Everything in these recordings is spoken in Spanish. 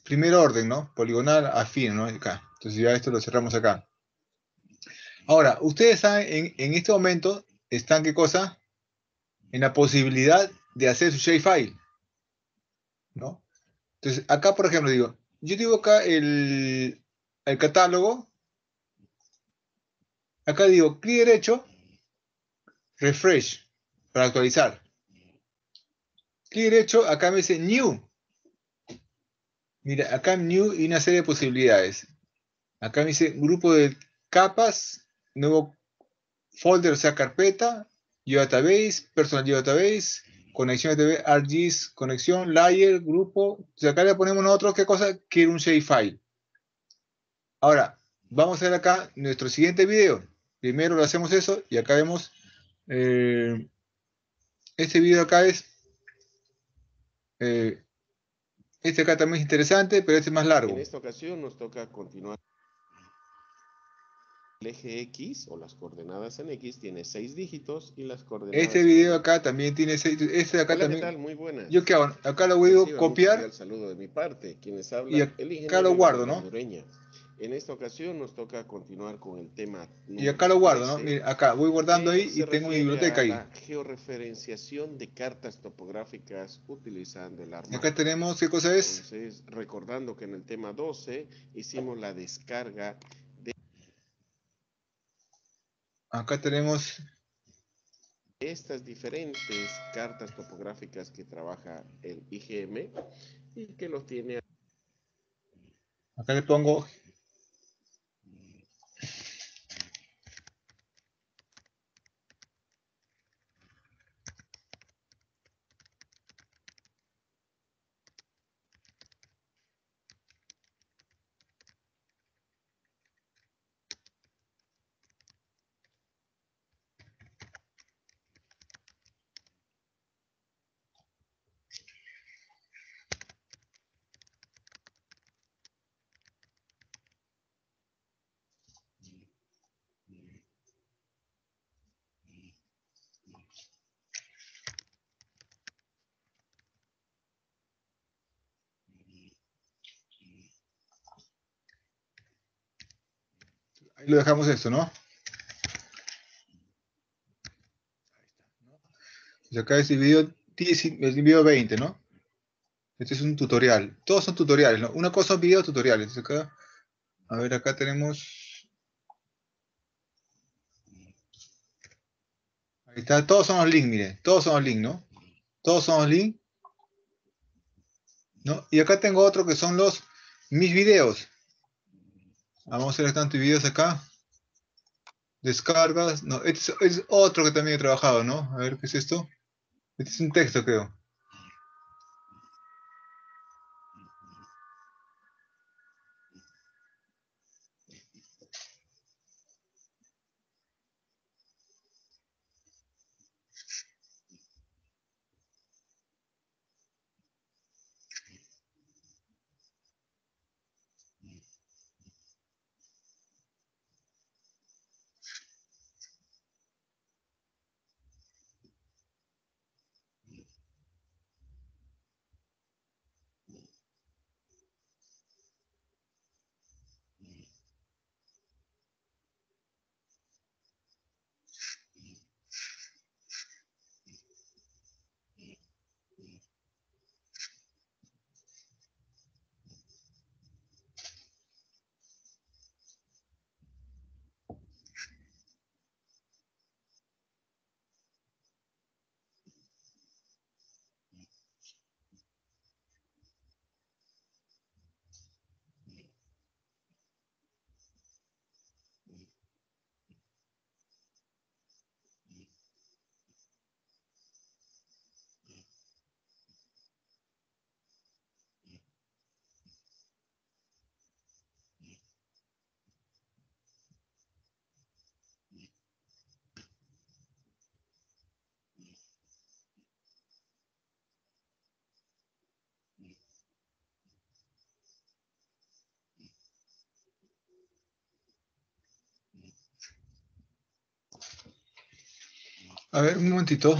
primer orden, ¿no? Poligonal, afín, ¿no? Acá. Entonces ya esto lo cerramos acá. Ahora, ustedes saben, en este momento están, ¿qué cosa? En la posibilidad de hacer su shapefile, ¿no? Entonces, acá, por ejemplo, digo, yo digo acá el catálogo, acá digo clic derecho, refresh, para actualizar. Clic derecho, acá me dice new. Mira, acá en new y una serie de posibilidades. Acá me dice grupo de capas, nuevo folder, o sea, carpeta, database, personal database, conexión de RGS, conexión, layer, grupo. Entonces acá le ponemos nosotros qué cosa, quiere un shapefile. Ahora, vamos a ver acá nuestro siguiente video. Primero lo hacemos eso y acá vemos, este video acá es, eh, este acá también es interesante, pero este es más largo. En esta ocasión nos toca continuar. El eje X o las coordenadas en X tiene 6 dígitos y las coordenadas Este video acá también tiene 6, este de acá Hola, ¿qué también. tal? Muy buenas. ¿Yo qué hago? Acá lo voy a Reciban un copiar cordial saludo de mi parte. Quienes y hablan, el acá lo ingeniero guardo, Emanuel ¿no? Andureña. En esta ocasión nos toca continuar con el tema Y acá lo número guardo, ¿no? 13, Mire, acá voy guardando que ahí y se tengo mi refiere a biblioteca ahí. la georreferenciación de cartas topográficas utilizando el Y acá ARMAT. tenemos, ¿qué cosa es? Entonces, recordando que en el tema 12 hicimos la descarga de Acá tenemos, estas diferentes cartas topográficas que trabaja el IGM y que los tiene. acá le pongo, ahí lo dejamos esto, ¿no? Y acá es el video, el video 20, ¿no? Este es un tutorial. Todos son tutoriales, ¿no? Una cosa son videos tutoriales. Acá, a ver, acá tenemos, ahí está, todos son los links, mire, todos son los links, ¿no? Todos son los links, ¿no? Y acá tengo otro que son mis videos. Vamos a hacer tantos videos acá. Descargas. No, este es otro que también he trabajado, ¿no? A ver, ¿qué es esto? Este es un texto, creo. A ver, un momentito.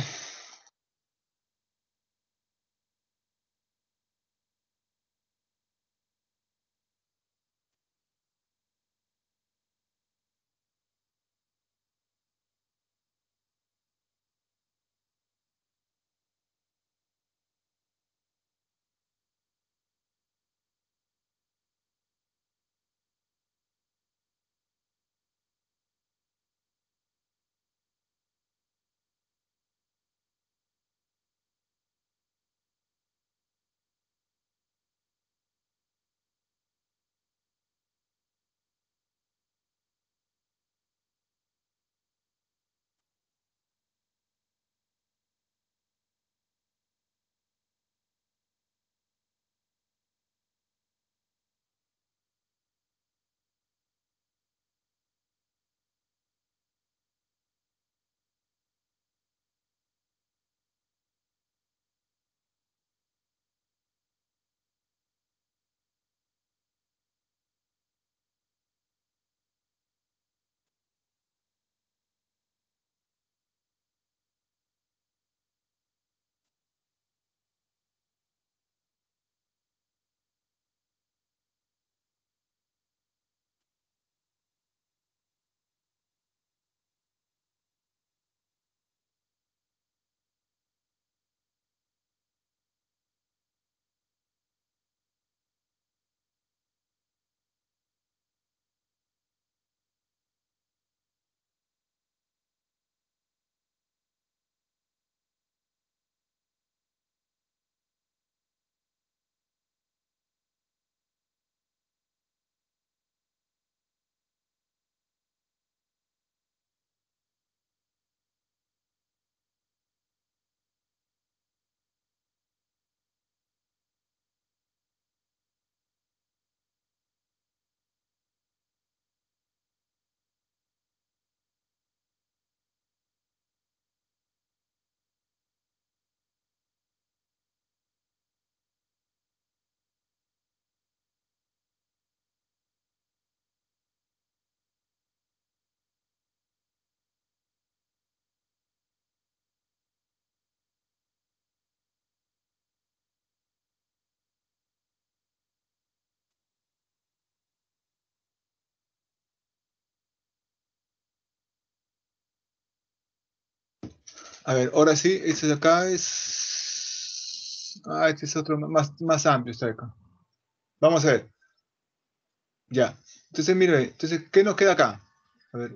A ver, ahora sí, este de acá es... Ah, este es otro más amplio, este de acá. Vamos a ver. Ya. Entonces, mire, entonces, ¿qué nos queda acá? A ver.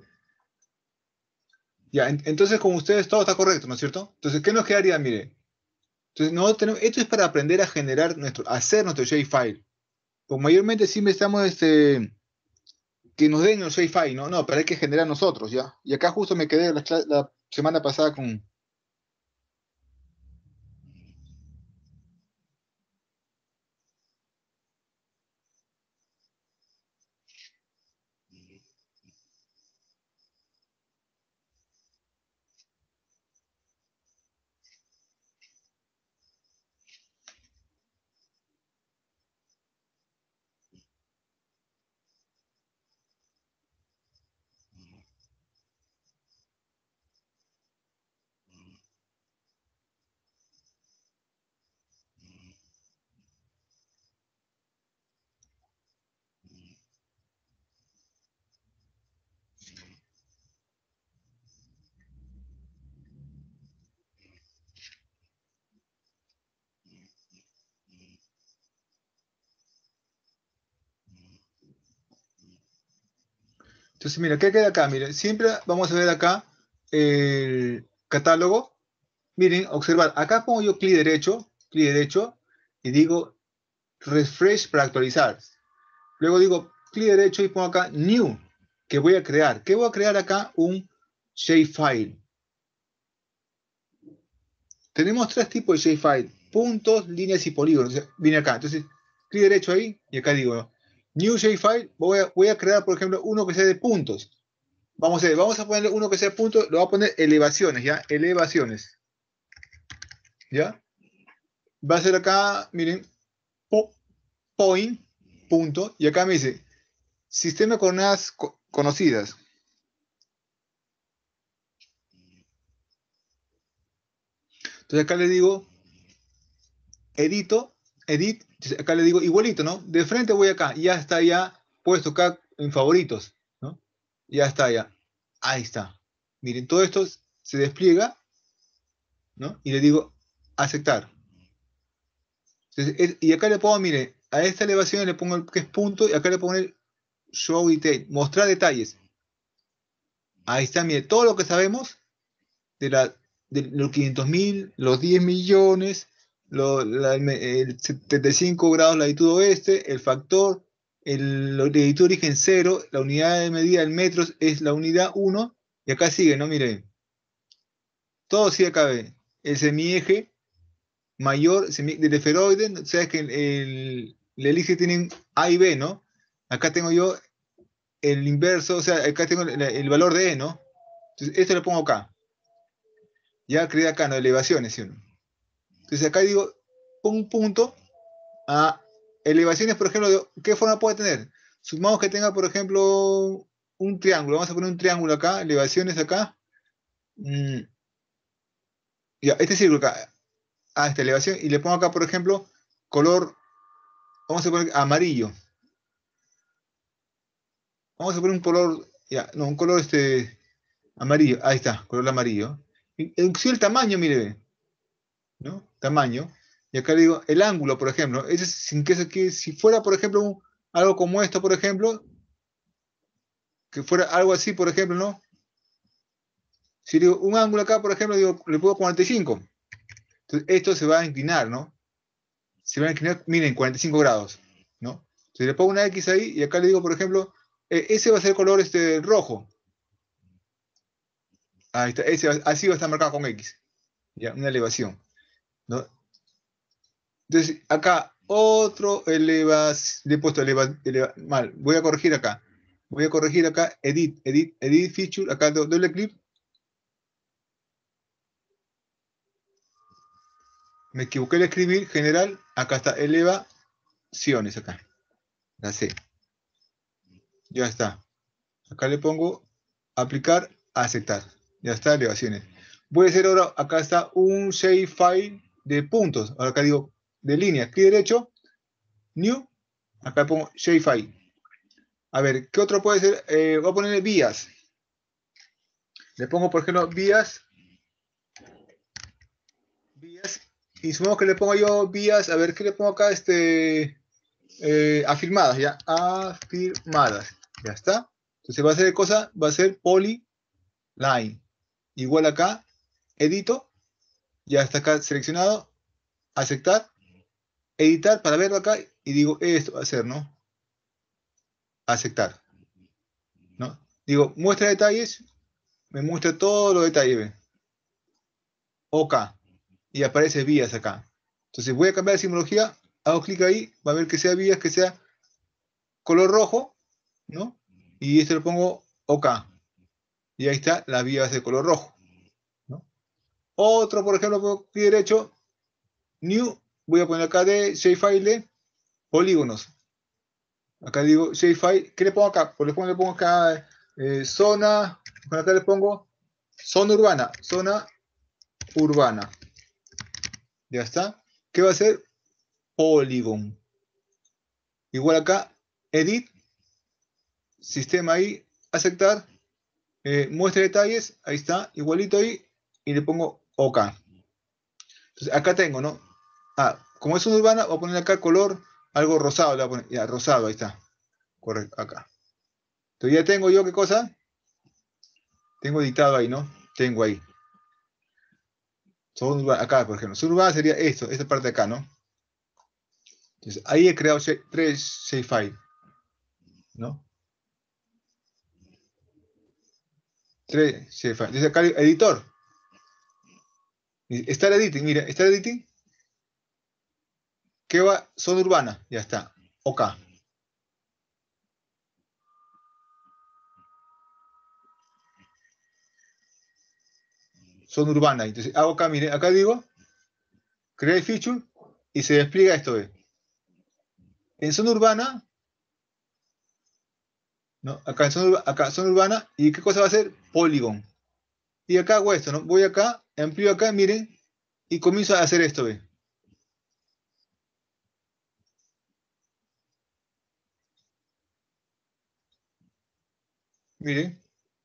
Ya, entonces con ustedes todo está correcto, ¿no es cierto? Entonces, ¿qué nos quedaría? Mire. Entonces, no tenemos, esto es para aprender a generar hacer nuestro shapefile. Pues mayormente siempre estamos, que nos den el shapefile, ¿no? No, pero hay que generar nosotros, ¿ya? Y acá justo me quedé la semana pasada con... Entonces, mira, ¿qué queda acá? Miren, siempre vamos a ver acá el catálogo. Miren, observar, acá pongo yo clic derecho, y digo refresh para actualizar. Luego digo clic derecho y pongo acá new, que voy a crear. ¿Qué voy a crear acá? Un shapefile. Tenemos tres tipos de shapefile: puntos, líneas y polígonos. O sea, viene acá. Entonces, clic derecho ahí y acá digo new shapefile. Voy a crear, por ejemplo, uno que sea de puntos. Vamos a ponerle uno que sea punto, lo voy a poner elevaciones, ¿ya? Elevaciones, ¿ya? Va a ser acá, miren, point, punto, y acá me dice, sistema de coordenadas conocidas. Entonces acá le digo, edito, edit, entonces acá le digo igualito, ¿no? De frente voy acá, y ya está ya puesto acá en favoritos, ¿no? Ya está ya. Ahí está. Miren, todo esto se despliega, ¿no? Y le digo, aceptar. Entonces, y acá le pongo, mire, a esta elevación le pongo el que es punto, y acá le pongo el show detail, mostrar detalles. Ahí está, mire, todo lo que sabemos de los 500.000, los 10 millones, el 75 grados latitud oeste, el factor, la latitud origen 0, la unidad de medida en metros es la unidad 1, y acá sigue, ¿no? Mire, todo sigue acá, ve. El semieje mayor del esferoide, sabes que el elixir tienen A y B, ¿no? Acá tengo yo el inverso, o sea, acá tengo el valor de E, ¿no? Entonces, esto lo pongo acá. Ya creé acá, ¿no? Elevaciones, ¿sí o no? Entonces, acá digo, pongo un punto a elevaciones, por ejemplo, ¿qué forma puede tener? Supongamos que tenga, por ejemplo, un triángulo. Vamos a poner un triángulo acá, elevaciones acá. Mm, ya, este círculo acá, a esta elevación, y le pongo acá, por ejemplo, color, vamos a poner amarillo. Vamos a poner un color, ya, no, un color amarillo. Ahí está, color amarillo. Sí, el tamaño, mire, ¿no? Tamaño. Y acá le digo el ángulo, por ejemplo. Ese, sin que, si fuera, por ejemplo, algo como esto, por ejemplo, que fuera algo así, por ejemplo, ¿no? Si digo un ángulo acá, por ejemplo, digo, le pongo 45. Entonces, esto se va a inclinar, ¿no? Se va a inclinar, miren, 45 grados, ¿no? Si le pongo una X ahí y acá le digo, por ejemplo, ese va a ser el color rojo. Ahí está, así va a estar marcado con X, ¿ya? Una elevación, ¿no? Entonces, acá otro le he puesto mal, voy a corregir acá. Voy a corregir acá, edit feature, acá doble clic. Me equivoqué al escribir general, acá está elevaciones, acá, la C. Ya está. Acá le pongo aplicar, aceptar. Ya está, elevaciones. Voy a hacer ahora, acá está un shapefile de puntos. Ahora acá digo de línea, clic derecho, new, acá pongo shapefile. A ver, ¿qué otro puede ser? Voy a ponerle vías. Le pongo, por ejemplo, vías vías, y supongamos que le pongo yo vías, a ver, ¿qué le pongo acá? Afirmadas, ya, afirmadas, ya está. Entonces va a ser de cosa, va a ser polyline, igual acá, edito, ya está acá seleccionado, aceptar, editar para verlo acá, y digo, esto va a ser, ¿no? Aceptar, ¿no? Digo, muestra detalles, me muestra todos los detalles, ¿ve? OK, y aparece vías acá. Entonces voy a cambiar de simbología, hago clic ahí, va a ver que sea vías, que sea color rojo, ¿no? Y esto lo pongo OK. Y ahí está, la vía va a ser color rojo, ¿no? Otro, por ejemplo, por clic derecho, New, voy a poner acá de shapefile, polígonos. Acá digo shapefile, ¿qué le pongo acá? Por ejemplo, le pongo acá zona, por acá le pongo zona urbana. Ya está. ¿Qué va a ser? Polygon. Igual acá, edit, sistema ahí, aceptar, muestra detalles, ahí está, igualito ahí, y le pongo OK. Entonces acá tengo, ¿no? Como es una urbana, voy a poner acá color, algo rosado, le voy a poner, ya, rosado, ahí está, correcto, acá. Entonces ya tengo yo, ¿qué cosa? Tengo editado ahí, ¿no? Tengo ahí. Acá, por ejemplo, suburbana sería esto, esta parte de acá, ¿no? Entonces ahí he creado tres shapefiles, ¿no? Tres shapefiles. Entonces acá, editor. Está el editing, mira, está el editing. ¿Qué va? Zona urbana, ya está. OK. Zona urbana. Entonces hago acá, mire, acá digo, create feature y se despliega esto, ¿ve? En zona urbana, ¿no? Acá en zona urbana, ¿y qué cosa va a ser? Polygon. Y acá hago esto, ¿no? Voy acá, amplío acá, miren, y comienzo a hacer esto, ¿ve? Miren.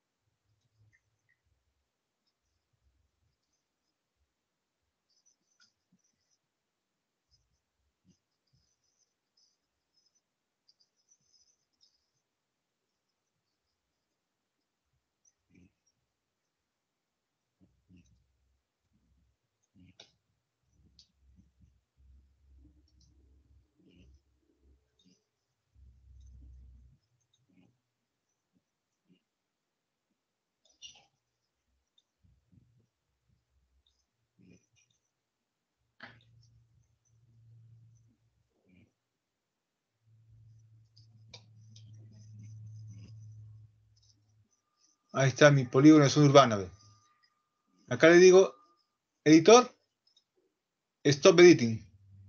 Ahí está mi polígono de zona urbana, ¿ve? Acá le digo, editor, stop editing.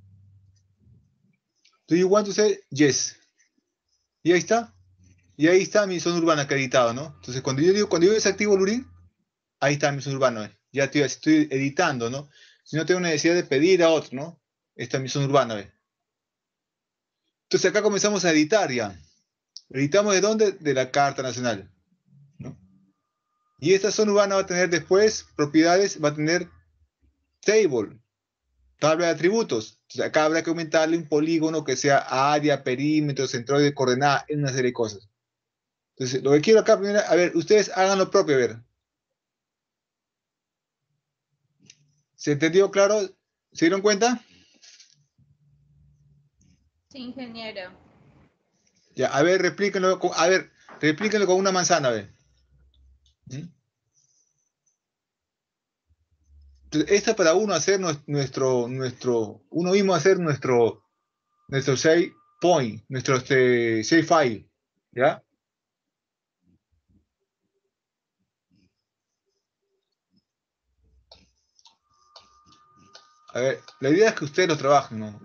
Do you want to say yes? Y ahí está. Y ahí está mi zona urbana acreditado, ¿no? Entonces, cuando yo desactivo el URI, ahí está mi zona urbana, ¿ve? Ya estoy editando, ¿no? Si no tengo necesidad de pedir a otro, ¿no? Esta es mi zona urbana, ¿ve? Entonces acá comenzamos a editar ya. ¿Editamos de dónde? De la Carta Nacional, ¿no? Y esta zona urbana va a tener después propiedades, va a tener table, tabla de atributos. Entonces acá habrá que aumentarle un polígono que sea área, perímetro, centroide, coordenada, en una serie de cosas. Entonces, lo que quiero acá primero, a ver, ustedes hagan lo propio, a ver. ¿Se entendió claro? ¿Se dieron cuenta? Sí, ingeniero. Ya, a ver, replíquenlo con una manzana, a ver. ¿Mm? Entonces, esta para uno hacer uno mismo hacer nuestro save point, nuestro save file, ¿ya? A ver, la idea es que ustedes lo trabajen, ¿no?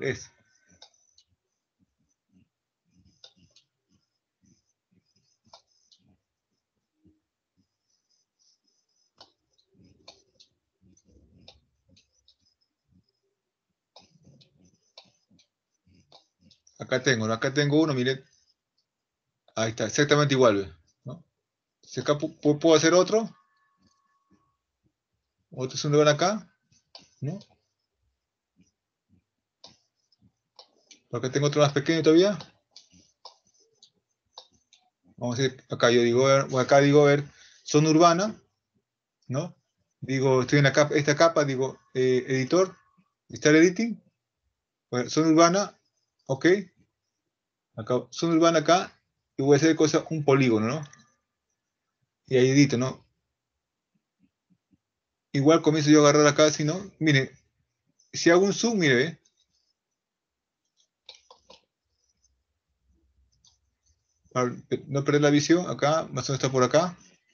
Acá tengo, ¿no? Acá tengo uno, miren, ahí está, exactamente igual, ¿ve? ¿No? Si acá puedo hacer otro se lo van acá, ¿no? Porque tengo otro más pequeño todavía. Vamos a ir acá, yo digo, acá digo, a ver, zona urbana, ¿no? Digo, estoy en la capa, esta capa, digo, editor, Start Editing, bueno, zona urbana, ok, acá, zona urbana acá, y voy a hacer cosa, un polígono, ¿no? Y ahí edito, ¿no? Igual comienzo yo a agarrar acá, si no, mire, si hago un zoom, mire, ¿ve? Para no perder la visión, acá, más o menos está por acá.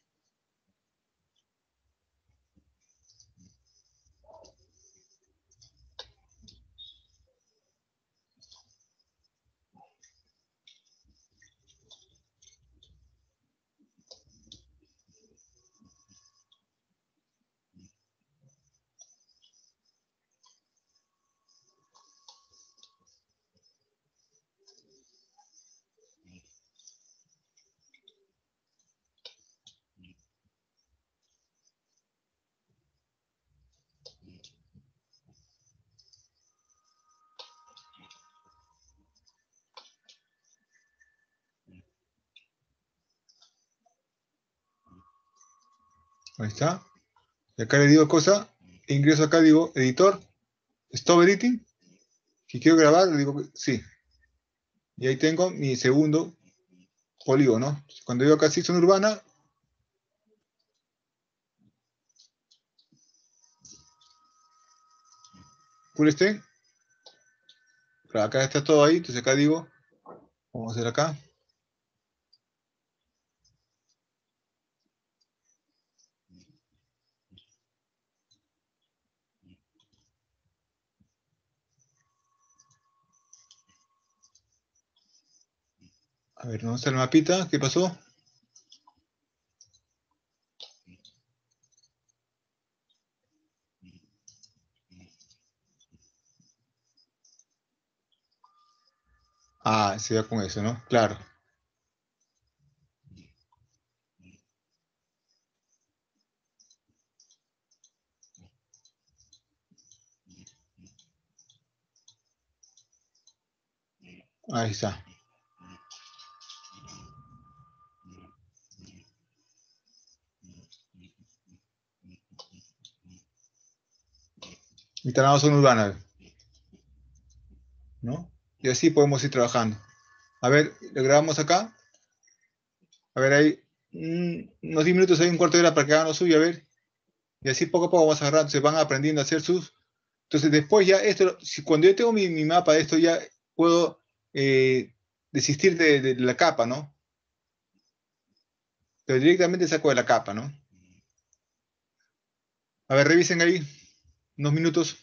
Ahí está. Y acá le digo cosa, ingreso acá, digo, editor, stop editing. Si quiero grabar, le digo, sí. Y ahí tengo mi segundo polígono, ¿no? Cuando digo acá sí zona urbana, full extent, claro, acá está todo ahí, entonces acá digo, vamos a hacer acá. A ver, ¿dónde está el mapita? ¿Qué pasó? Ah, se va con eso, ¿no? Claro. Ahí está. Instalamos zona urbana, ¿no? Y así podemos ir trabajando. A ver, le grabamos acá. A ver, ahí unos 10 minutos, hay un cuarto de hora para que hagan lo suyo, a ver. Y así poco a poco vamos agarrando, se van aprendiendo a hacer sus. Entonces después ya esto, si cuando yo tengo mi mapa de esto, ya puedo desistir de la capa, ¿no? Pero directamente saco de la capa, ¿no? A ver, revisen ahí, unos minutos.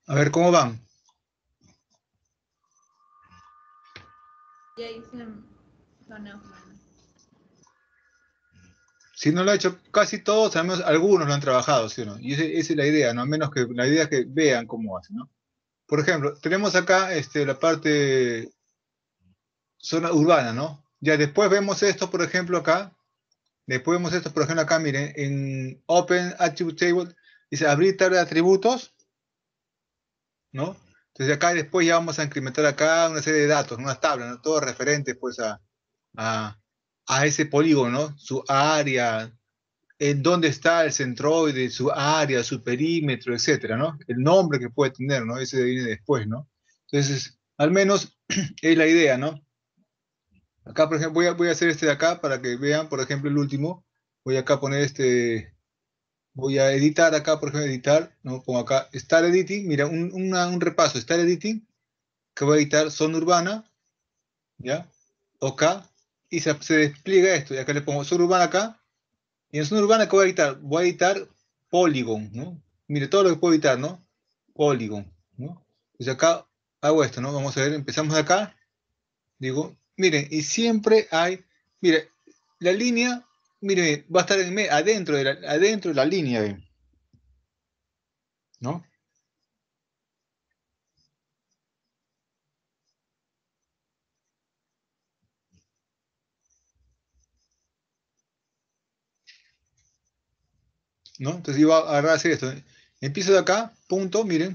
A ver, ¿cómo van? Ya hice zona urbana. Si no lo ha hecho casi todos, al menos algunos lo han trabajado, ¿sí o no? Y esa es la idea, ¿no? Al menos que la idea es que vean cómo hacen, ¿no? Por ejemplo, tenemos acá la parte zona urbana, ¿no? Ya después vemos esto, por ejemplo, acá. Después vemos esto, por ejemplo, acá, miren, en Open Attribute Table, dice abrir tabla de atributos, ¿no? Entonces acá después ya vamos a incrementar acá una serie de datos, unas tablas, ¿no? Todos referentes, pues, a, a ese polígono, ¿no? Su área, en dónde está el centroide, su área, su perímetro, etcétera, ¿no? El nombre que puede tener, ¿no? Ese viene después, ¿no? Entonces, al menos es la idea, ¿no? Acá, por ejemplo, voy a hacer este de acá para que vean, por ejemplo, el último. Voy acá a poner voy a editar acá, por ejemplo, editar, ¿no? Como acá, Start Editing, mira, un repaso, Start Editing, que voy a editar zona urbana, ¿ya? Acá, y se despliega esto, y acá le pongo zona urbana acá, y en zona urbana, ¿qué voy a editar Polygon, ¿no? Mire, todo lo que puedo editar, ¿no? Polygon, ¿no? Entonces acá hago esto, ¿no? Vamos a ver, empezamos de acá, digo, miren, y siempre hay, mire, la línea, mire, va a estar adentro de la línea, ¿ven? ¿No? ¿No? Entonces iba a agarrar a hacer esto. Empiezo de acá, punto, miren,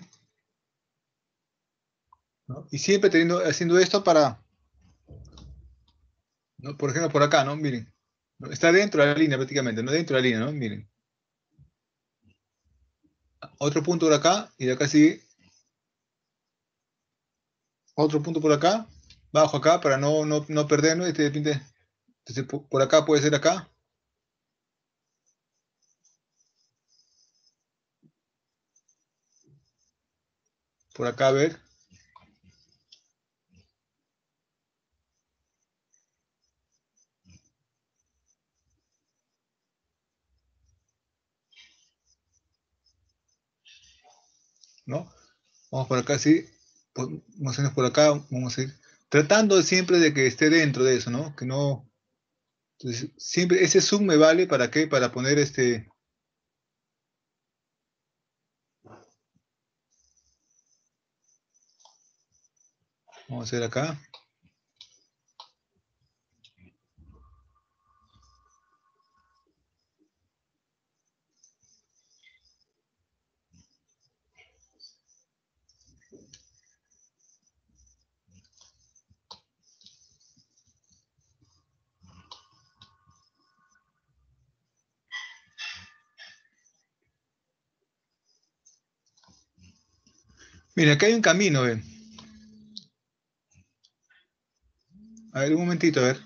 ¿no? Y siempre haciendo esto para, ¿no? Por ejemplo, por acá, ¿no? Miren, ¿no? Está dentro de la línea prácticamente, ¿no? Dentro de la línea, ¿no? Miren. Otro punto por acá, y de acá sigue otro punto por acá, bajo acá, para no perdernos. Entonces, por acá puede ser acá, por acá, a ver, ¿no? Vamos por acá, sí. Vamos a irnos por acá, vamos a ir tratando siempre de que esté dentro de eso, ¿no? Que no. Entonces, siempre ese zoom me vale para qué, para poner vamos a hacer acá. Mira, acá hay un camino, ven. A ver, un momentito, a ver.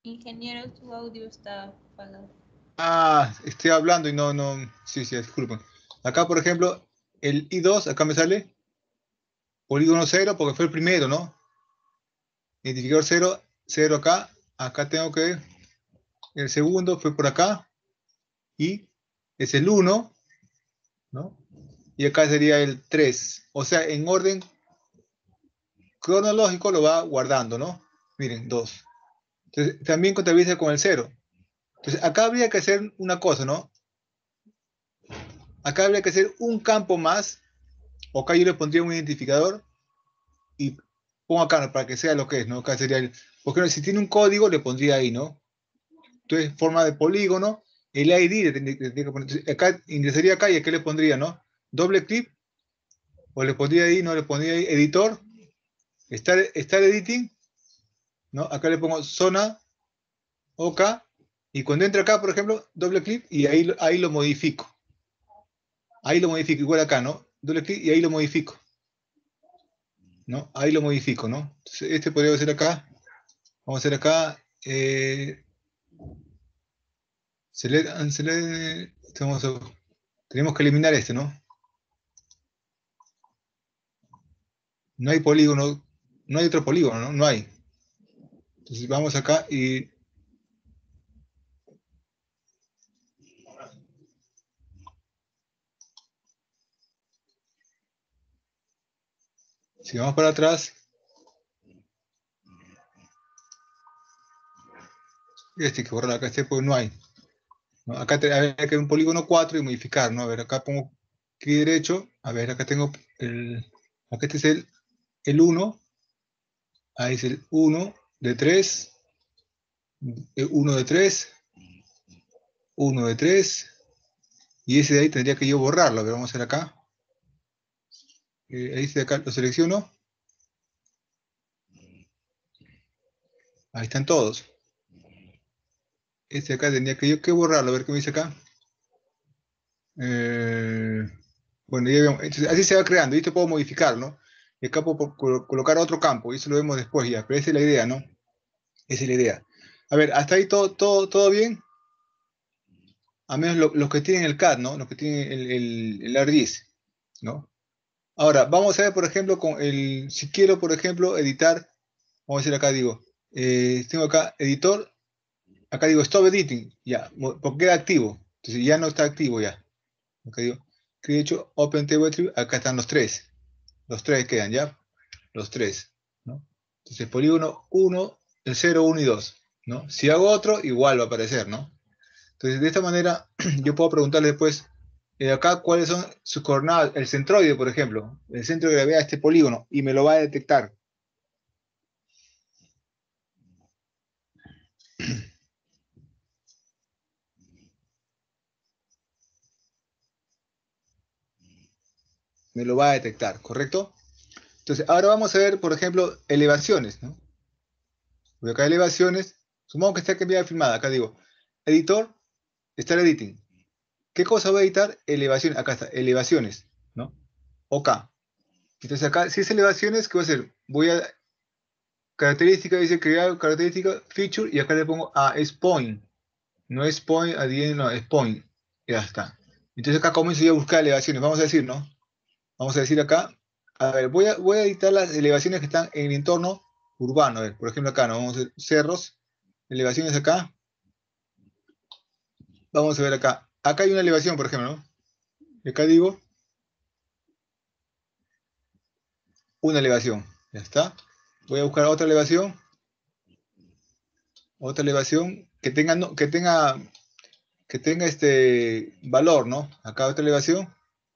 Ingeniero, tu audio está apagado. Ah, estoy hablando y no. Sí, disculpen. Acá, por ejemplo, el I2, acá me sale polígono 0 porque fue el primero, ¿no? Identificador 0, 0 acá. Acá tengo que. El segundo fue por acá. Y es el 1, ¿no? Y acá sería el 3. O sea, en orden cronológico lo va guardando, ¿no? Miren, 2. Entonces, también contabiliza con el 0. Entonces, acá habría que hacer una cosa, ¿no? Acá habría que hacer un campo más. O acá yo le pondría un identificador y pongo acá, ¿no? Para que sea lo que es, ¿no? Acá sería el. Porque si tiene un código, le pondría ahí, ¿no? Entonces, forma de polígono, el ID le tendría que poner. Entonces, acá ingresaría acá y aquí le pondría, ¿no? Doble clic, o le pondría ahí, no le pondría ahí, editor, estar editing, ¿no? Acá le pongo zona, OK, y cuando entra acá, por ejemplo, doble clic y ahí lo modifico. Ahí lo modifico, igual acá, ¿no? Doble clic y ahí lo modifico, ¿no? Ahí lo modifico, ¿no? Entonces, este podría ser acá. Vamos a hacer acá. Tenemos que eliminar este, ¿no? No hay polígono, no hay otro polígono, ¿no? No hay. Entonces vamos acá y si vamos para atrás, este hay que borrar acá, este pues no hay, ¿no? Acá habría que un polígono 4 y modificar, ¿no? A ver, acá pongo clic derecho, a ver, acá tengo acá este es el 1, ahí es el 1 de 3, 1 de 3, 1 de 3, y ese de ahí tendría que yo borrarlo. A ver, vamos a hacer acá. Ahí de acá lo selecciono. Ahí están todos. Este de acá tendría que yo que borrarlo. A ver qué me dice acá. Bueno, ya vemos. Entonces, así se va creando. Y esto puedo modificar, ¿no? Y acá puedo colocar otro campo. Y eso lo vemos después ya. Pero esa es la idea, ¿no? Esa es la idea. A ver, hasta ahí todo bien. A menos los que tienen el CAD, ¿no? Los que tienen el ArcGIS, ¿no? Ahora, vamos a ver, por ejemplo, si quiero, por ejemplo, editar, vamos a decir acá, digo, tengo acá editor, acá digo stop editing, ya, porque queda activo, entonces ya no está activo ya. Acá digo, que he hecho open table tree, acá están los tres quedan ya, los tres, ¿no? Entonces polígono 1, el 0, 1 y 2, ¿no? Si hago otro, igual va a aparecer, ¿no? Entonces, de esta manera, yo puedo preguntarle después, acá cuáles son sus coordenadas, el centroide, por ejemplo, el centro de gravedad de este polígono, y me lo va a detectar. Me lo va a detectar, ¿correcto? Entonces, ahora vamos a ver, por ejemplo, elevaciones, ¿no? Voy acá a elevaciones, supongamos que está cambiada filmada, acá digo, editor, Start Editing. ¿Qué cosa voy a editar? Elevaciones, acá está, elevaciones, ¿no? OK. Entonces acá, si es elevaciones, ¿qué voy a hacer? Voy a característica, dice crear característica, feature, y acá le pongo es point. No es point, no, es point. Ya está. Entonces acá comienzo yo a buscar elevaciones. Vamos a decir, ¿no? Vamos a decir acá. A ver, voy a editar las elevaciones que están en el entorno urbano. A ver, por ejemplo acá, ¿no? Vamos a ver cerros. Elevaciones acá. Vamos a ver acá. Acá hay una elevación, por ejemplo, ¿no? Y acá digo una elevación. Ya está. Voy a buscar otra elevación. Otra elevación que tenga, que tenga este valor, ¿no? Acá otra elevación.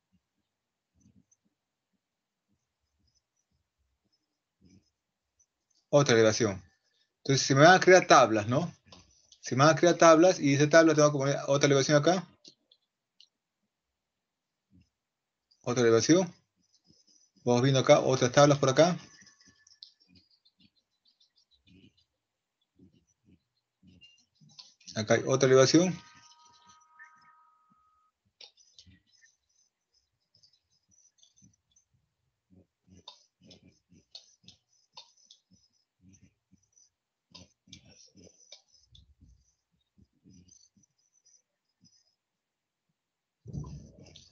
Otra elevación. Entonces se me van a crear tablas, ¿no? Se me van a crear tablas y esa tabla tengo que poner otra elevación acá. Otra elevación. Vamos viendo acá otras tablas por acá. Acá hay otra elevación.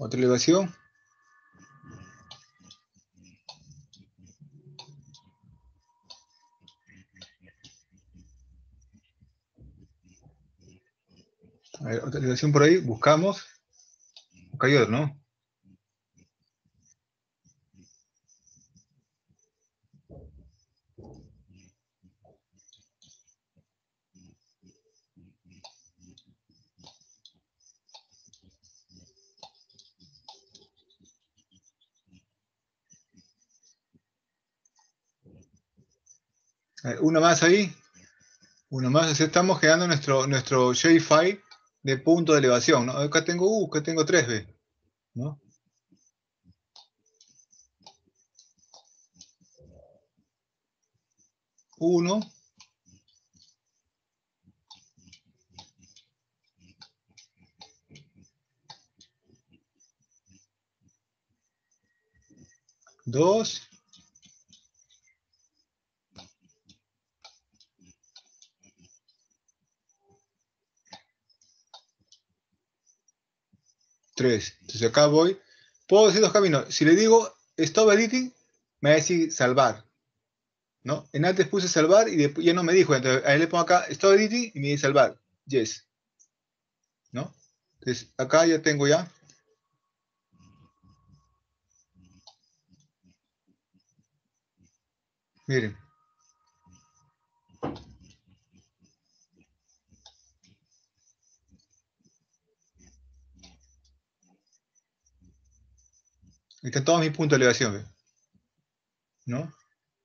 Otra elevación. A ver, otra elevación por ahí. Buscamos. Acá hay otro, ¿no? A ver, una más ahí. Una más. Así estamos generando nuestro shapefile de punto de elevación, ¿no? Acá tengo 3, ¿ve? ¿No? 1, 2, 3. Entonces acá voy. Puedo decir 2 caminos. Si le digo stop editing, me va a decir salvar, ¿no? En antes puse salvar y después ya no me dijo. Entonces ahí le pongo acá stop editing y me dice salvar. Yes. ¿No? Entonces acá ya tengo ya. Miren. Ahí están todos mis puntos de elevación, ¿ve? ¿No?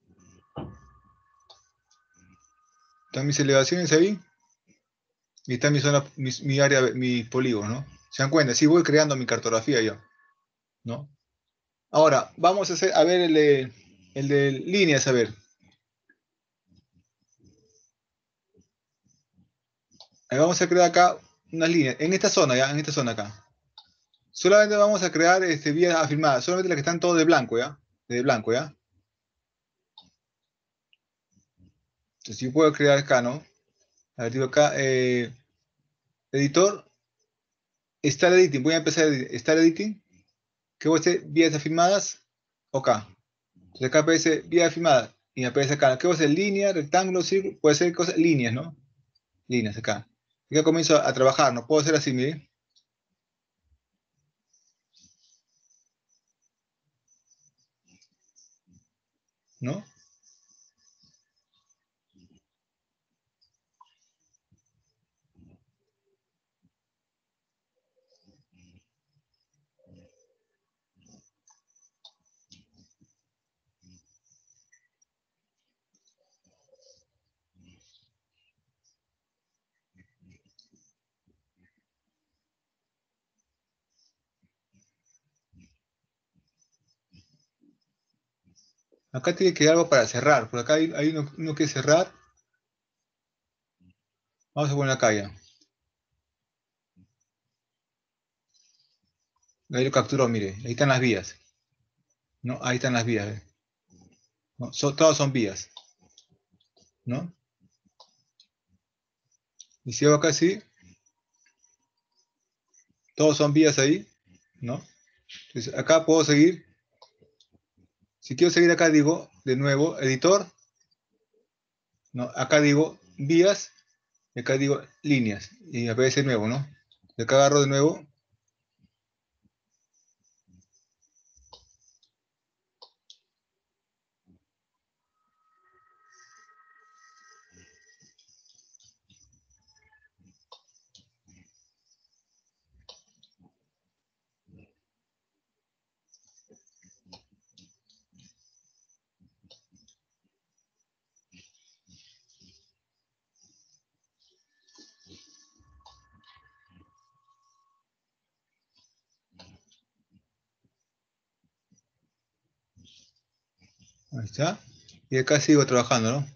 Están mis elevaciones ahí. Y está mi zona, mi área, mi polígono, ¿no? ¿Se dan cuenta? Sí, voy creando mi cartografía yo, ¿no? Ahora, vamos a hacer, a ver el de líneas, a ver. Ahí vamos a crear acá unas líneas, en esta zona, ya, en esta zona acá. Solamente vamos a crear vías afirmadas, solamente las que están todas de blanco, ¿ya? De blanco, ¿ya? Entonces yo puedo crear acá, ¿no? A ver, digo acá, editor, Start Editing, voy a empezar Start Editing. ¿Qué voy a hacer? Vías afirmadas, OK. Entonces acá aparece vías afirmadas y me aparece acá. ¿Qué voy a hacer? Línea, rectángulo, círculo, puede ser cosas, líneas, ¿no? Líneas acá. Y acá comienzo a trabajar, no puedo hacer así, miren. ¿No? Acá tiene que ir algo para cerrar. Por acá hay uno que cerrar. Vamos a poner acá ya. Ahí lo capturó, mire. Ahí están las vías. ¿No? Ahí están las vías. ¿No? Todas son vías. ¿No? Y si hago acá así, todos son vías ahí. ¿No? Entonces acá puedo seguir. Si quiero seguir acá digo, de nuevo, editor. ¿No? Acá digo vías. Y acá digo líneas. Y aparece de nuevo, ¿no? De acá agarro de nuevo. Ahí está. Y acá sigo trabajando, ¿no?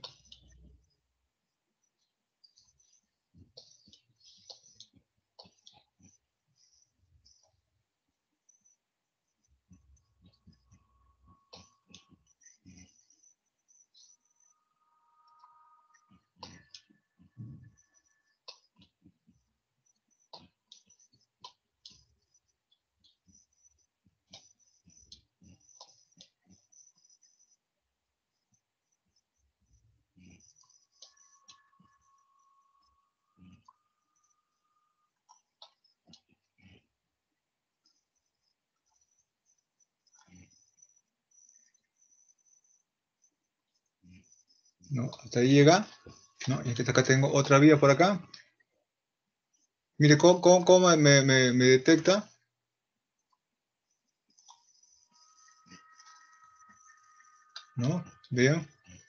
¿no? Hasta ahí llega, ¿no? Y acá tengo otra vía por acá. Mire cómo me detecta. ¿No? Vean.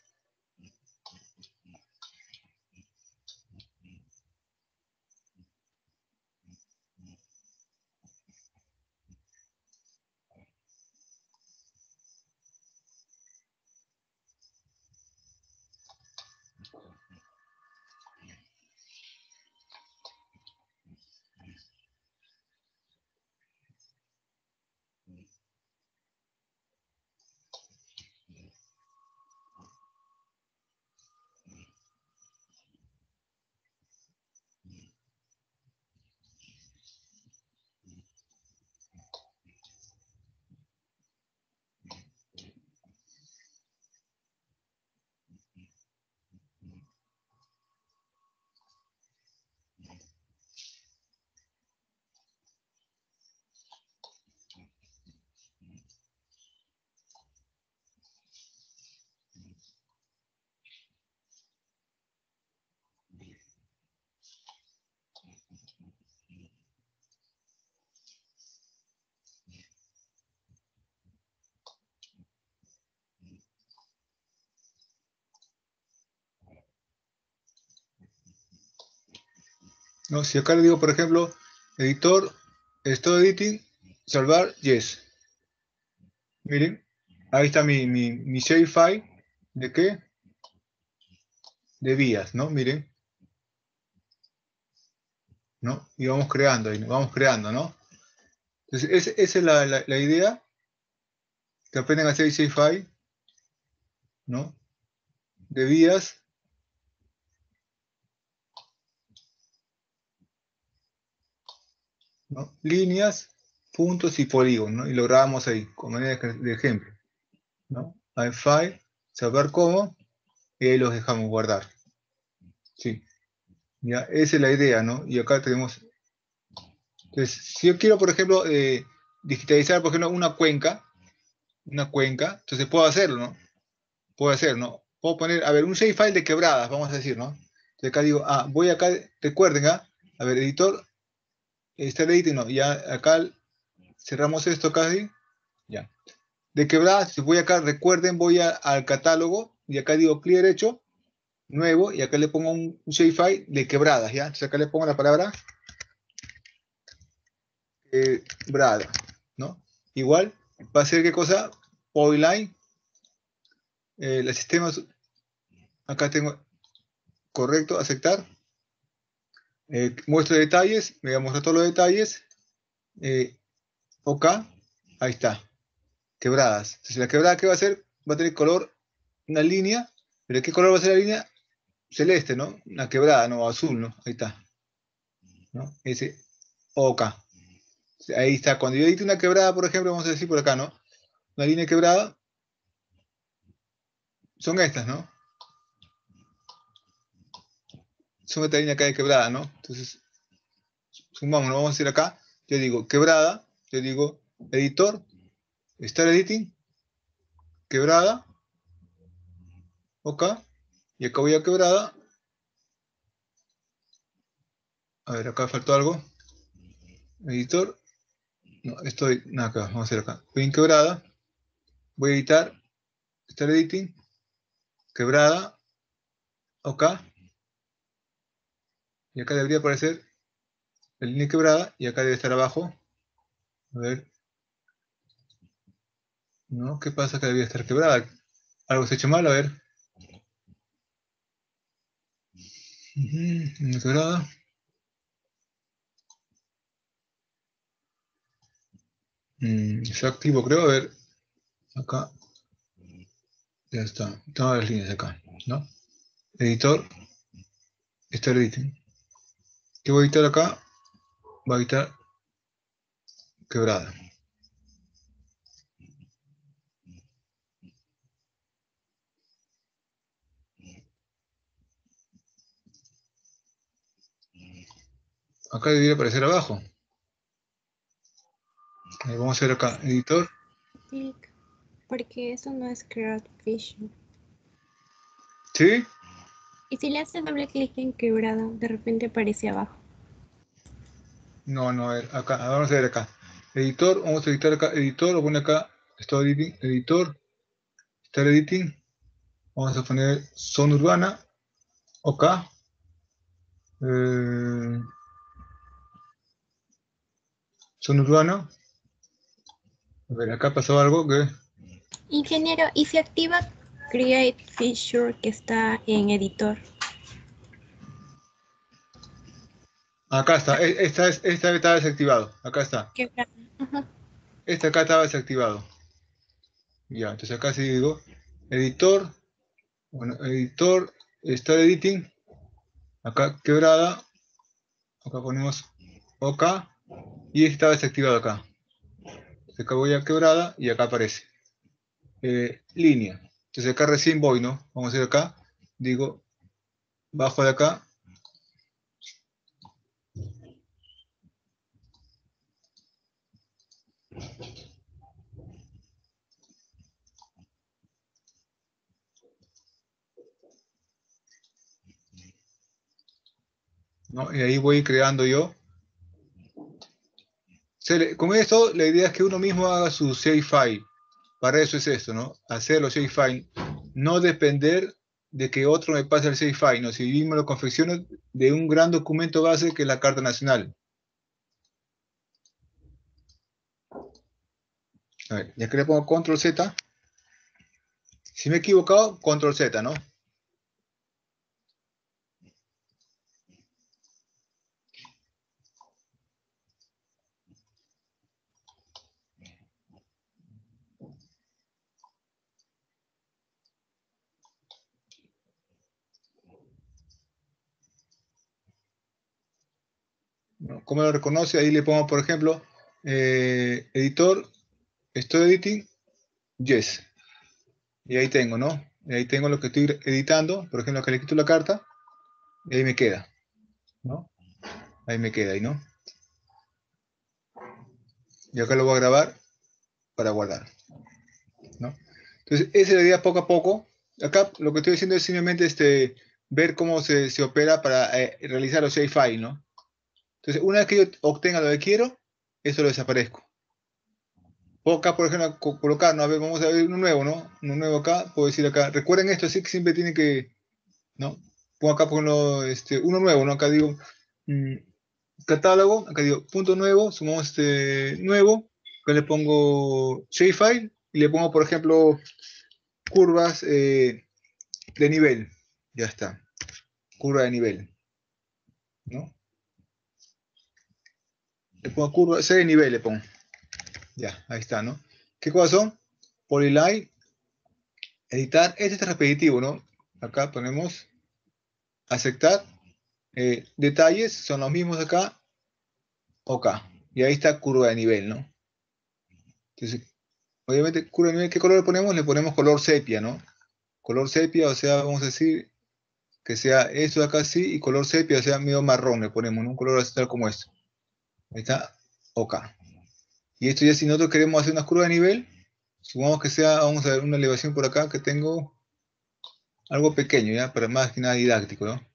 ¿No? Si acá le digo, por ejemplo, editor, estoy editing, salvar, yes. Miren, ahí está mi save file. ¿De qué? De vías, ¿no? Miren, ¿no? Y vamos creando, ¿no? Entonces, esa es la idea, que aprenden a hacer save file, ¿no? De vías, ¿no? Líneas, puntos y polígonos, ¿no? Y lo grabamos ahí, con manera de ejemplo, ¿no? Hay file, saber cómo, y ahí los dejamos guardar. Sí, ya, esa es la idea, ¿no? Y acá tenemos. Entonces, si yo quiero, por ejemplo, digitalizar, por ejemplo, una cuenca, entonces puedo hacerlo, ¿no? Puedo poner, a ver, un save file de quebradas, vamos a decir, ¿no? Entonces acá digo, voy acá, recuerden, a ver, editor, está el editing, no, ya acá cerramos esto casi, ya. De quebradas, si voy acá, recuerden, voy al catálogo, y acá digo clear hecho, nuevo, y acá le pongo un save file de quebradas, ¿ya? Entonces acá le pongo la palabra quebrada, ¿no? Igual, va a ser, ¿qué cosa? Polyline, el sistema, acá tengo, correcto, aceptar, muestro detalles, me voy a mostrar todos los detalles, OK, ahí está, quebradas. Entonces la quebrada, ¿qué va a hacer? Va a tener color, una línea, pero ¿qué color va a ser la línea? Celeste, ¿no? Una quebrada, ¿no? Azul, ¿no? Ahí está, ¿no? Ese OK. Ahí está, cuando yo edite una quebrada, por ejemplo, vamos a decir por acá, ¿no? Una línea quebrada, son estas, ¿no? Son esta línea acá de quebrada, ¿no? Entonces, sumamos, vamos a decir acá, yo digo quebrada, yo digo editor, start editing, quebrada, OK, y acá voy a quebrada, a ver, acá faltó algo, editor, no, estoy, nada, acá, vamos a hacer acá, voy en quebrada, voy a editar, start editing, quebrada, OK, y acá debería aparecer la línea quebrada, y acá debe estar abajo, a ver, no, ¿qué pasa? Que debería estar quebrada, algo se ha hecho mal, a ver, línea quebrada, está activo creo, a ver, acá, ya está, todas las líneas acá, ¿no? Editor, start editing, ¿qué voy a editar acá? Voy a editar quebrada. Acá debería aparecer abajo. Vamos a hacer acá, editor. Clic, porque eso no es crear fichero. ¿Sí? Y si le haces doble clic en quebrada, de repente aparece abajo. No, no, a ver, acá, vamos a ver acá. Editor, vamos a editar acá, editor, lo pone acá, Start Editing, editor, Start Editing, vamos a poner zona urbana, OK, zona urbana, a ver, acá pasó algo que, Ingeniero, ¿y se activa Create Feature que está en editor? acá está, esta estaba desactivado, acá está, Quebrada. Ajá. este acá estaba desactivado, ya, entonces acá sí digo, editor, bueno, editor, Start Editing, acá quebrada, acá ponemos OK, y este estaba desactivado acá, acá voy a quebrada y acá aparece. Línea. Entonces acá recién voy, ¿no? Vamos a ir acá, digo, bajo de acá, ¿no? Y ahí voy creando yo. Con esto, la idea es que uno mismo haga su shapefile. Para eso es esto, ¿no? Hacer los shapefile. No depender de que otro me pase el shapefile, ¿no? Si mismo lo confecciono de un gran documento base que es la Carta Nacional. A ver, ya que le pongo Control Z. Si me he equivocado, Control Z, ¿no? ¿No? ¿Cómo lo reconoce? Ahí le pongo, por ejemplo, editor, estoy editing, yes. Y ahí tengo, ¿no? Y ahí tengo lo que estoy editando. Por ejemplo, acá le quito la carta y ahí me queda, ¿no? Ahí me queda, ahí, ¿no? Y acá lo voy a grabar para guardar, ¿no? Entonces, esa es la idea poco a poco. Acá lo que estoy haciendo es simplemente ver cómo se opera para realizar los shapefile, ¿no? Entonces, una vez que yo obtenga lo que quiero, eso lo desaparezco. Puedo acá, por ejemplo, colocar, ¿no? A ver, vamos a ver uno nuevo, ¿no? Uno nuevo acá, puedo decir acá. Recuerden esto, así que siempre tienen que, ¿no? Pongo acá, por ejemplo, uno nuevo, ¿no? Acá digo, mm, catálogo, acá digo, punto nuevo, sumamos nuevo, acá le pongo shapefile y le pongo, por ejemplo, curvas de nivel. Ya está, curva de nivel, ¿no? Le pongo curva, C de nivel, le pongo. Ya, ahí está, ¿no? ¿Qué cosas son? Polyline, editar, este es repetitivo, ¿no? Acá ponemos aceptar, detalles son los mismos acá, OK. Y ahí está curva de nivel, ¿no? Entonces, obviamente, curva de nivel, ¿qué color le ponemos? Le ponemos color sepia, ¿no? Color sepia, o sea, vamos a decir que sea esto de acá así, y color sepia, o sea, medio marrón le ponemos, ¿no? Un color así tal como esto. Ahí está, OK. Y esto ya si nosotros queremos hacer una curva de nivel, supongamos que sea, vamos a ver, una elevación por acá que tengo algo pequeño, ¿ya? Para más que nada didáctico, ¿no?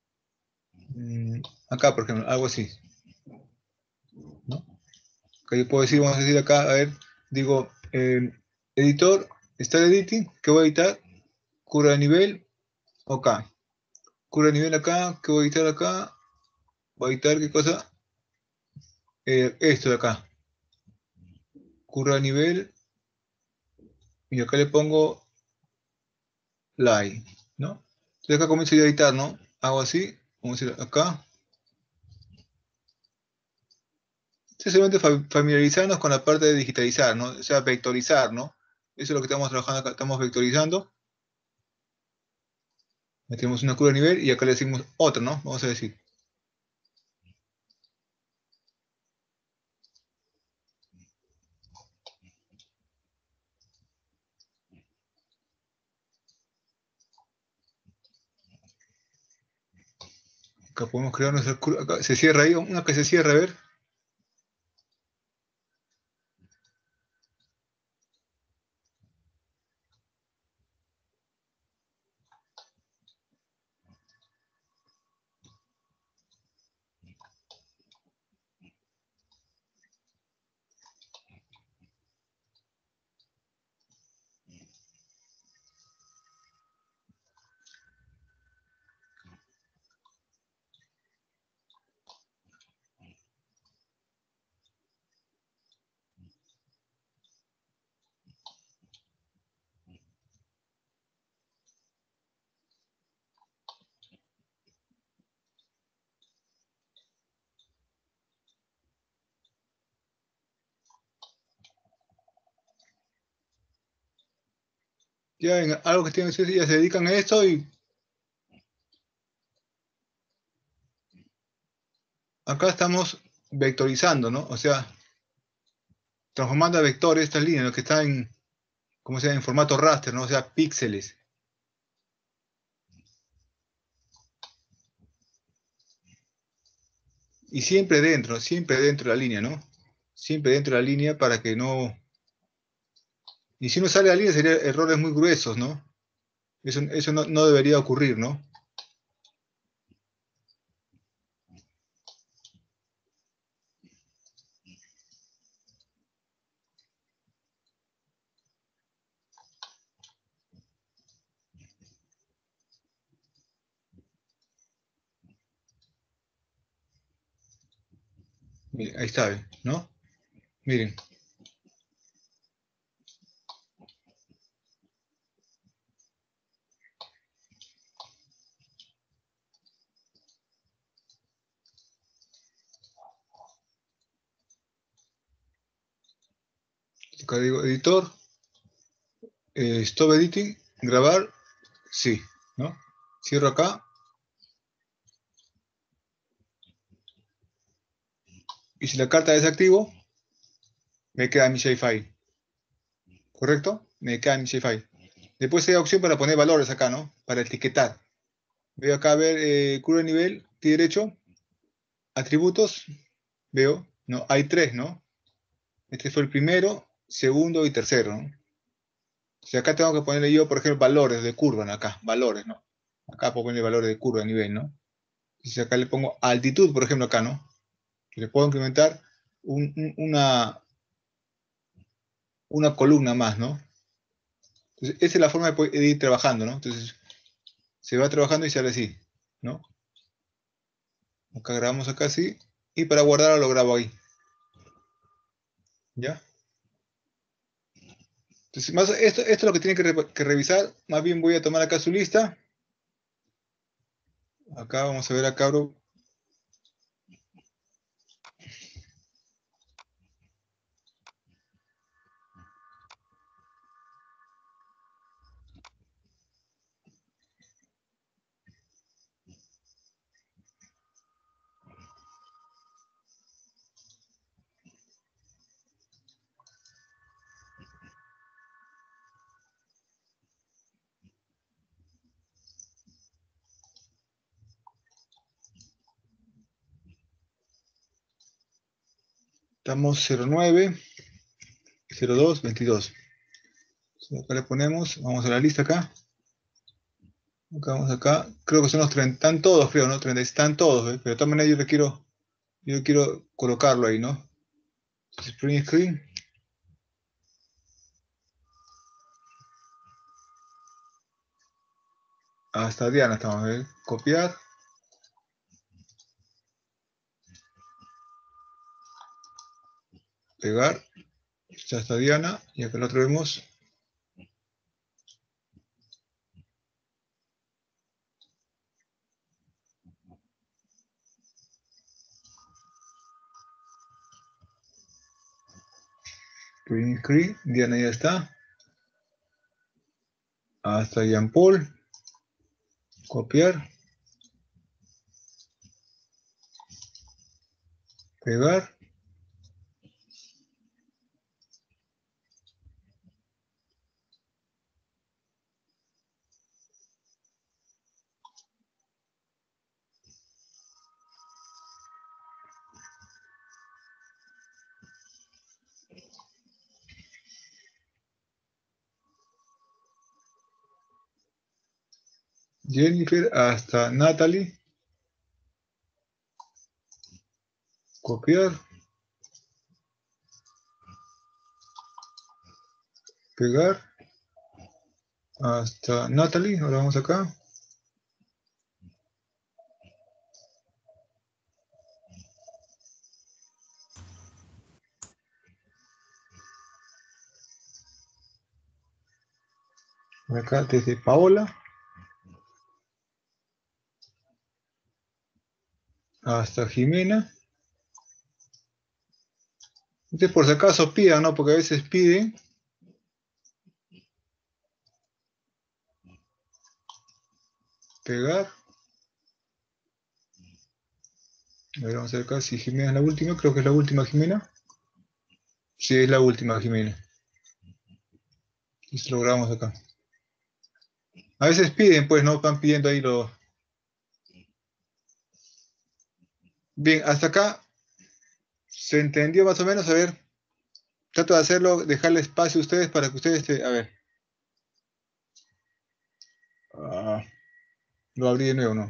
Acá, por ejemplo, algo así, ¿no? Que yo puedo decir, vamos a decir acá, a ver, digo, editor, Start Editing, ¿qué voy a editar? Curva de nivel, OK. Curva de nivel acá, ¿qué voy a editar acá? Voy a editar, ¿qué cosa? Esto de acá. Curva de nivel, y acá le pongo line, ¿no? Entonces acá comienzo yo a editar, ¿no? Hago así, vamos a ir acá. Simplemente familiarizarnos con la parte de digitalizar, ¿no? O sea, vectorizar, ¿no? Eso es lo que estamos trabajando acá, estamos vectorizando. Metemos una curva de nivel y acá le decimos otra, ¿no? Vamos a decir. Acá podemos crear nuestra curva. Acá se cierra ahí, una que se cierra, a ver. Ya en algo que tienen ustedes, ya se dedican a esto y acá estamos vectorizando, ¿no? O sea, transformando a vectores estas líneas, lo que está en, como sea, en formato raster, ¿no? O sea, píxeles. Y siempre dentro de la línea, ¿no? Siempre dentro de la línea para que no... Y si no sale de la línea serían errores muy gruesos, ¿no? Eso no debería ocurrir, ¿no? Miren, ahí está, ¿no? Miren. Acá digo editor, stop editing, grabar, sí, ¿no? Cierro acá. Y si la carta desactivo, me queda mi shapefile. ¿Correcto? Me queda mi shapefile. Después hay opción para poner valores acá, ¿no? Para etiquetar. Veo acá, a ver, curva de nivel, clic derecho, atributos, veo, ¿no? Hay 3, ¿no? Este fue el primero, segundo y tercero, ¿no? O sea, acá tengo que ponerle yo, por ejemplo, valores de curva, ¿no? Acá, valores, ¿no? Acá puedo poner valores de curva de nivel, ¿no? Entonces acá le pongo altitud, por ejemplo, acá, ¿no? Que le puedo incrementar una columna más, ¿no? Entonces, esa es la forma de ir trabajando, ¿no? Entonces, se va trabajando y sale así, ¿no? Acá grabamos acá así, y para guardarlo lo grabo ahí, ¿ya? Entonces, esto es lo que tiene que revisar. Más bien voy a tomar acá su lista. Acá vamos a ver acá, bro. Estamos 09, 02, 22. Entonces, acá le ponemos, vamos a la lista acá. Acá vamos acá. Creo que son los 30, están todos, creo, ¿no? 30, están todos, ¿eh? Pero de todas maneras yo quiero colocarlo ahí, ¿no? Entonces, print screen. Hasta Diana estamos, a ver. Copiar. Pegar. Ya está Diana. Y acá lo otro vemos. Print screen. Diana ya está. Hasta Jean Paul. Copiar. Pegar. Jennifer hasta Natalie. Copiar. Pegar. Hasta Natalie. Ahora vamos acá. Acá desde Paola. Hasta Jimena. Entonces, por si acaso pidan, ¿no? Porque a veces piden. Pegar. A ver, vamos a ver acá si Jimena es la última. Creo que es la última, Jimena. Sí, es la última, Jimena. Listo, lo grabamos acá. A veces piden, pues, ¿no? Están pidiendo ahí los... Bien, hasta acá. ¿Se entendió más o menos? A ver. Trato de hacerlo, dejarle espacio a ustedes para que ustedes... a ver. Lo abrí de nuevo, ¿no?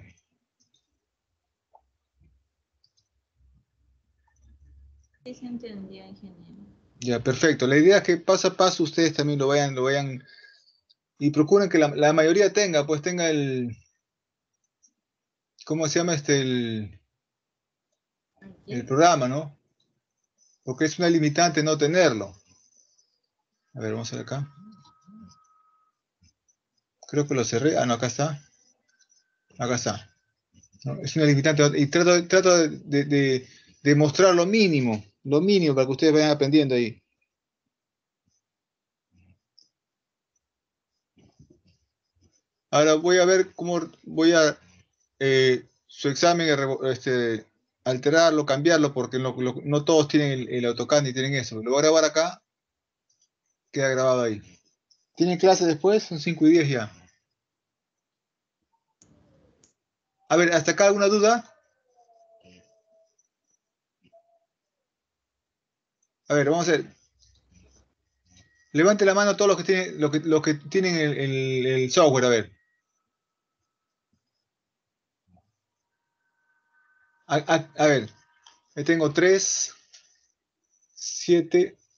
Sí se entendió, ingeniero. Ya, perfecto. La idea es que paso a paso ustedes también lo vayan y procuren que la mayoría tenga, pues tenga el... ¿Cómo se llama el programa, ¿no? Porque es una limitante no tenerlo. A ver, vamos a ver acá. Creo que lo cerré. Ah, no, acá está. Acá está. ¿No? Es una limitante. Y trato de mostrar lo mínimo para que ustedes vayan aprendiendo ahí. Ahora voy a ver cómo voy a su examen, alterarlo, cambiarlo, porque no todos tienen el AutoCAD ni tienen eso. Lo voy a grabar acá, queda grabado ahí. ¿Tienen clases después? Son 5 y 10 ya. A ver, ¿hasta acá alguna duda? A ver, vamos a ver. Levante la mano todos los que tienen el software, a ver. A ver, ahí tengo 3, 7,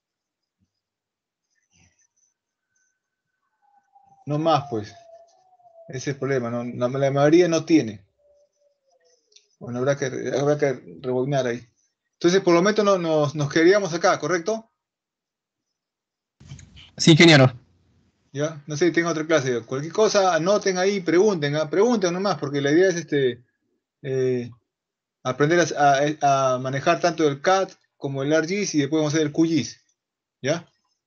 no más, pues. Ese es el problema, ¿no? La mayoría no tiene. Bueno, habrá que rebobinar ahí. Entonces, por lo menos nos quedaríamos acá, ¿correcto? Sí, ingeniero. ¿Ya? No sé, tengo otra clase. Cualquier cosa, anoten ahí, pregunten, pregunten nomás, porque la idea es aprender a manejar tanto el CAD como el ArcGIS y después vamos a hacer el QGIS. ¿Ya?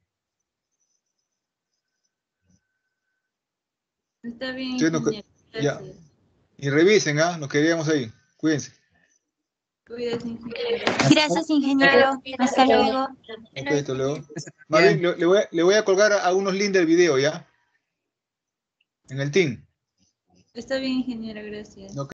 Está bien, Entonces, ingeniero. ya. Gracias. Y revisen, nos quedaríamos ahí. Cuídense. Cuídate, ingeniero. Gracias, ingeniero. Hasta luego. Ok, hasta luego. Más Bien. bien, le voy a colgar a unos links del video, ¿ya? En el team. Está bien, ingeniero. Gracias. Ok.